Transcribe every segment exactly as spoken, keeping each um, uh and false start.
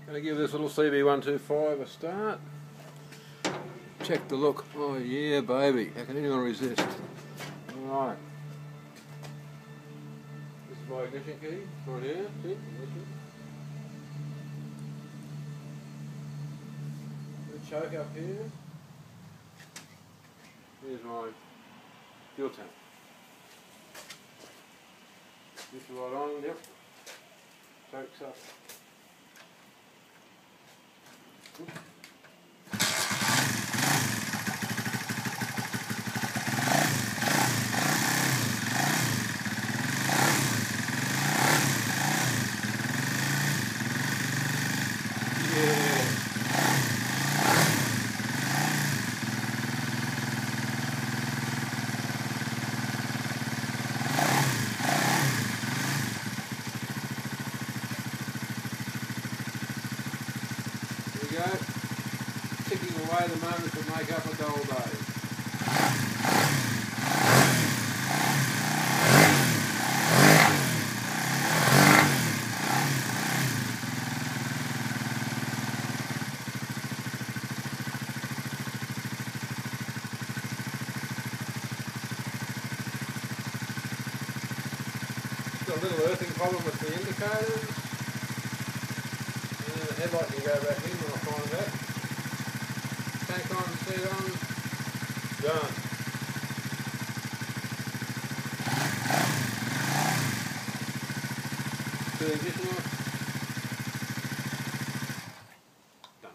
Going to give this little C B one two five a start. Check the look. Oh yeah, baby. How can anyone resist? Alright. This is my ignition key. Right here. See? Ignition. The choke up here. Here's my fuel tank. This is right on, yep. Chokes up. Oops. Go. Ticking away the moments that make up a dull day. Got a little earthing problem with the indicators. Uh, the headlight can go back in when I find that. Tank on, seat on, done. The ignition off. Done.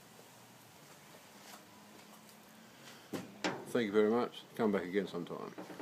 Thank you very much. Come back again sometime.